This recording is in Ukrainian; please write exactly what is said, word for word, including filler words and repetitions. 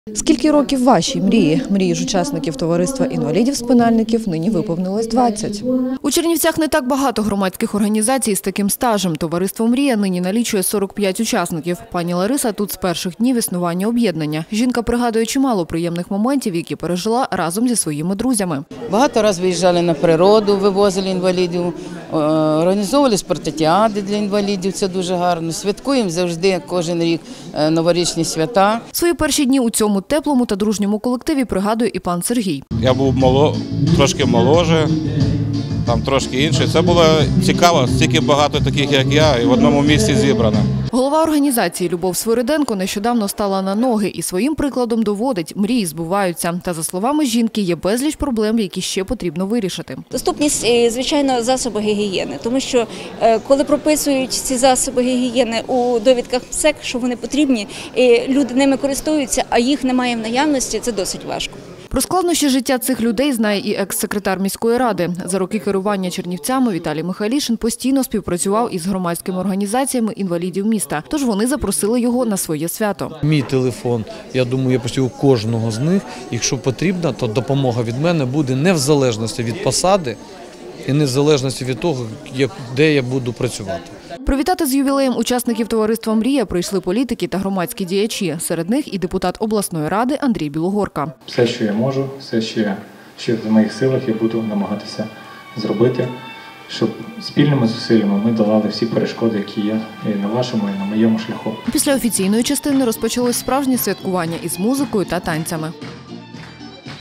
Скільки років вашій мрії? Мрії ж учасників товариства інвалідів-спинальників нині виповнилось двадцять. У Чернівцях не так багато громадських організацій з таким стажем. Товариство «Мрія» нині налічує сорок п'ять учасників. Пані Лариса тут з перших днів існування об'єднання. Жінка пригадує чимало приємних моментів, які пережила разом зі своїми друзями. Багато разів виїжджали на природу, вивозили інвалідів, організовували спартакіади для інвалідів, це дуже гарно. Святкуємо завжди кожен рік новорічні свята. Свої перші дні у цьому теплому та дружньому колективі пригадує і пан Сергій. Я був мало, трошки моложе, там трошки інший. Це було цікаво, стільки багато таких, як я, і в одному місці зібрано. Голова організації Любов Свириденко нещодавно стала на ноги і своїм прикладом доводить – мрії збуваються. Та, за словами жінки, є безліч проблем, які ще потрібно вирішити. Доступність, звичайно, засоби гігієни, тому що коли прописують ці засоби гігієни у довідках МСЕК, що вони потрібні, люди ними користуються, а їх немає в наявності, це досить важко. Про складнощі життя цих людей знає і екс-секретар міської ради. За роки керування Чернівцями Віталій Михайлішин постійно співпрацював із громадськими організаціями інвалідів міста. Тож вони запросили його на своє свято. Мій телефон, я думаю, я постійно у кожного з них. Якщо потрібно, то допомога від мене буде не в залежності від посади і не в залежності від того, де я буду працювати. Привітати з ювілеєм учасників товариства «Мрія» прийшли політики та громадські діячі. Серед них і депутат обласної ради Андрій Білогорка. Все, що я можу, все, що, я, що в моїх силах, я буду намагатися зробити, щоб спільними зусиллями ми долали всі перешкоди, які є і на вашому, і на моєму шляху. Після офіційної частини розпочалось справжнє святкування із музикою та танцями.